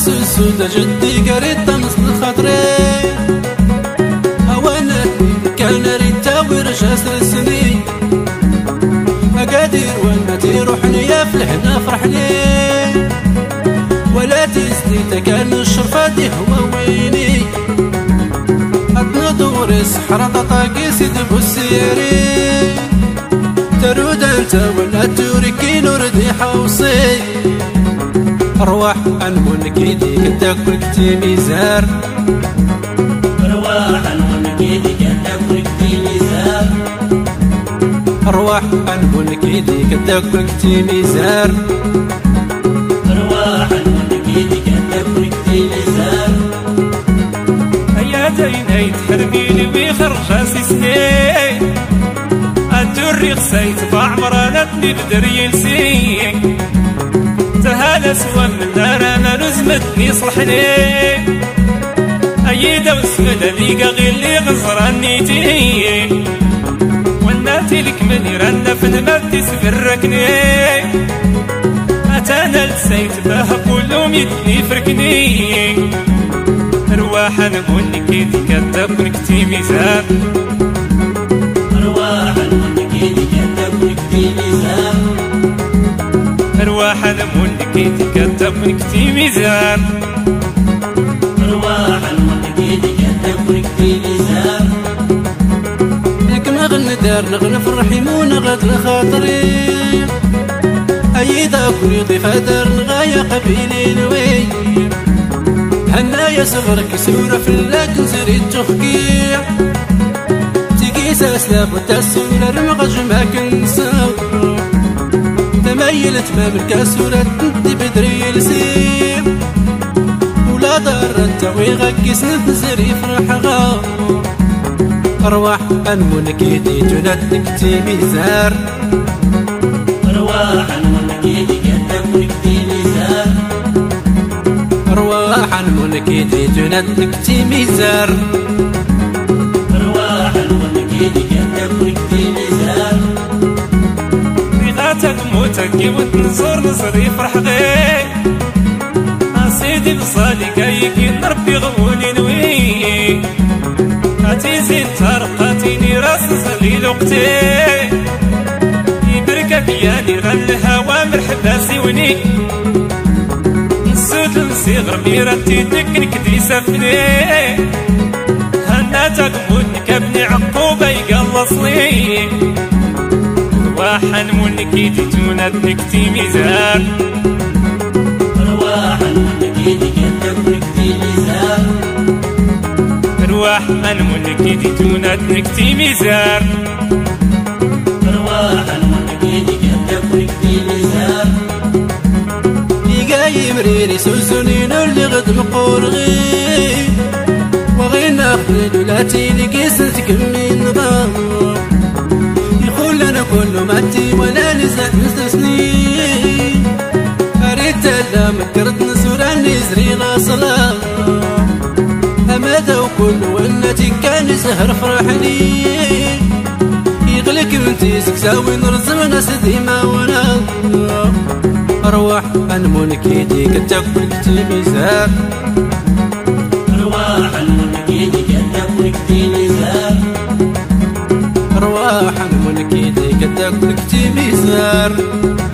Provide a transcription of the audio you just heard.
السودة جدي قريت مثل خاطري وانا كان ريتا ورجاس السنين اقادر وانا تيروحني يا فلحنا فرحني ولا تزني كان الشرفاتي هو ويني ندور الصحراء طاقي سيد بوسيري ترود انت ولا توركي نوردي حوصي ارواح انبونك يديك تاكل كتي ميزار ارواح انبونك يديك تاكل كتي ميزار ارواح انبونك يديك تاكل كتي ميزار ارواح انبونك يديك تاكل كتي ميزار زيني تحرميني ويخرج راسي سنين الدري خسيت بعمرانتني بدري لسين تهالى سوا من دار انا نزمتني صلحني ايدا وسمد ليقا غير اللي غزراني تين وناتي لك من رنا في نمتي سفركني اتانا لسيت باه كلهم يدني فركني ارواح نبونك يديك تاكل كتي ميزان ارواح نبونك يديك تاكل كتي ميزان ارواح نبونك يديك تاكل كتي ميزان ارواح نبونك يديك تاكل كتي ميزان لك ما غندار نغنف الرحيم غد لخاطري ايدا كل يضيف دار نغايا قبيلي نوي هنايا صغرك سورة في اللكن زريد تخكيع تقيس أسلاف وتسورة رمغج ما كنساو تميلت باب الكاسورة تنتي بدري لسيع ولا ضر التوي غكس نتزري فرح غاو أرواح أنمونك يدي تندك تي ميزار أرواح أنمونك يدي تندك تي ميزار أرواح أنمونك يدي تندك تي ميزار أرواح أنمونك يدي تندك تي ميزار بغاتك موتك وتنصر نصري فرح غير سيدي بصالي كايكي نربي غولي نوي هاتي زين ترقاتيني راس نصلي لوقتي يبركك ياني غل الهوا مرحبا سيوني نسود نصيغر ميرتي دكنك دي سفني هناتك مونك ابني عقوبة يقلصني واحد مونك يدي تونتك تي ميزان أرواح أنمونك يدي تندك تي ميزار أرواح أنمونك يدي تندك تي ميزار أرواح أنمونك يدي تندك تي ميزار يقاي مريري سوسوني اللي غد مقورغي وغينا خلد ولاتي لقيستك من نظام يقول أنا كل ماتي ولا نزعت نستسني فريت لا مكرت نسورة نزري لا صلاة أمادا وكل ولاتي كان سهر فرحني يغلك منتي سكساوي نرزم ناس ديما ونا أرواح أنمونك يديك تاكل كتي ميزار أرواح أنمونك يديك تاكل كتي ميزار أرواح أنمونك يديك تاكل كتي ميزار